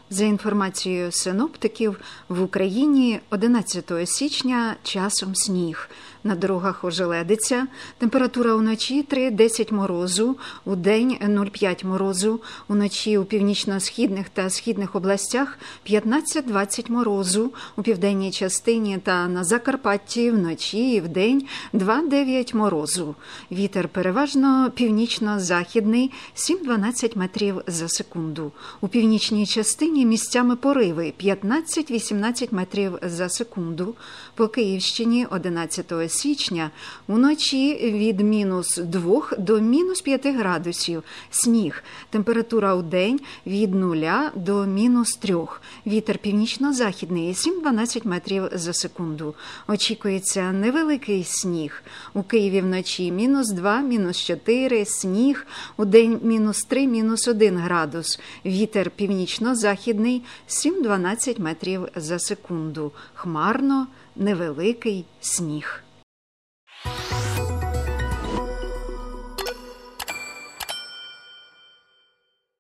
За інформацією синоптиків, в Україні 11 січня часом сніг. На дорогах ожеледиця, температура уночі 3-10 морозу, удень 0,5 морозу, уночі у північно-східних та східних областях 15-20 морозу, у південній частині та на Закарпатті вночі і вдень 2-9 морозу. Вітер переважно північно-західний 7-12 метрів за секунду. У північній частині місцями пориви 15-18 метрів за секунду. По Київщині 11 січня уночі від -2 до -5 градусів. Сніг. Температура у день від 0 до -3. Вітер північно-західний 7-12 метрів за секунду. Очікується невеликий сніг. У Києві вночі -2, -4, сніг. У день -3, -1 градус. Вітер північно-західний 7-12 метрів за секунду. Хмарно, невеликий сніг.